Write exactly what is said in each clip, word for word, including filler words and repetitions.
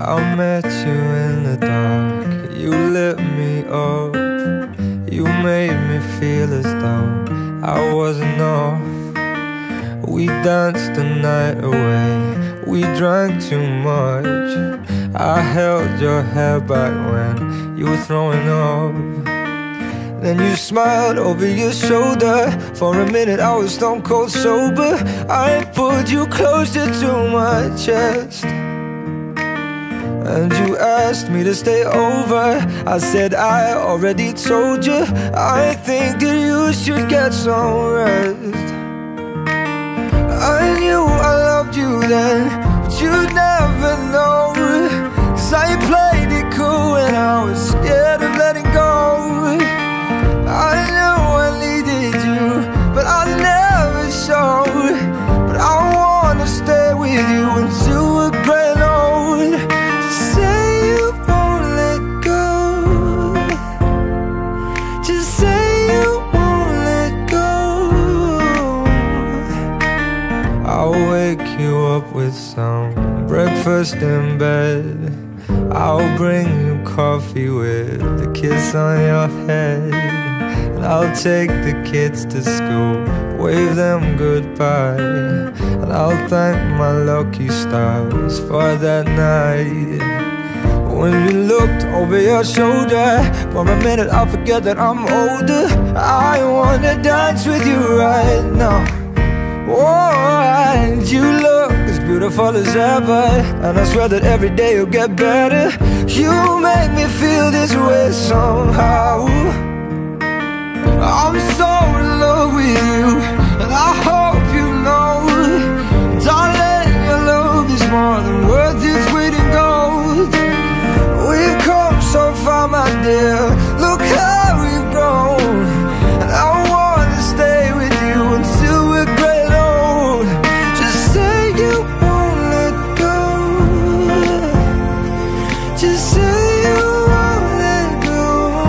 I met you in the dark, you lit me up. You made me feel as though I wasn't off. We danced the night away, we drank too much. I held your hair back when you were throwing up. Then you smiled over your shoulder. For a minute I was stone cold sober. I pulled you closer to my chest, and you asked me to stay over. I said I already told you, I think that you should get some rest. I knew I loved you then, but you'd never know, 'cause I played it cool when I was scared of letting go. I knew I needed you, but I never showed. But I wanna stay with you until we're gray and old. Just say you won't let go. Just say you won't let go. I'll wake you up with some breakfast in bed. I'll bring you coffee with a kiss on your head. And I'll take the kids to school, wave them goodbye. And I'll thank my lucky stars for that night. When you looked over your shoulder, for a minute I forget that I'm older. I wanna dance with you right now. Oh, and you look as beautiful as ever, and I swear that every day you'll get better. You make me feel this way somehow. I'm so in love with you, and I hope you know, darling, your love is more than worth its weight in gold. We've come so far, my dear, look how we've grown. And I wanna stay with you until we're gray and old. Just say you won't let go. Just say you won't let go.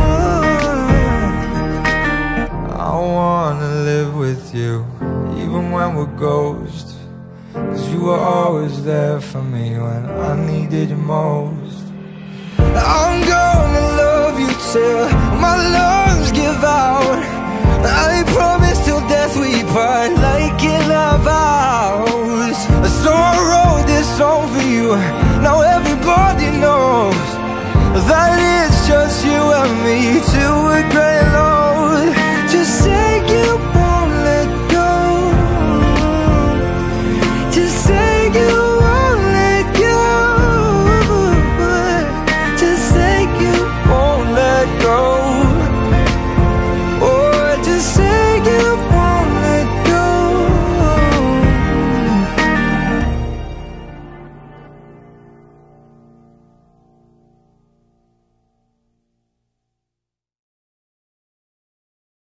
I wanna live with you, even when we're ghosts, 'cause you were always there for me when I needed you most. I'm gonna love you till my love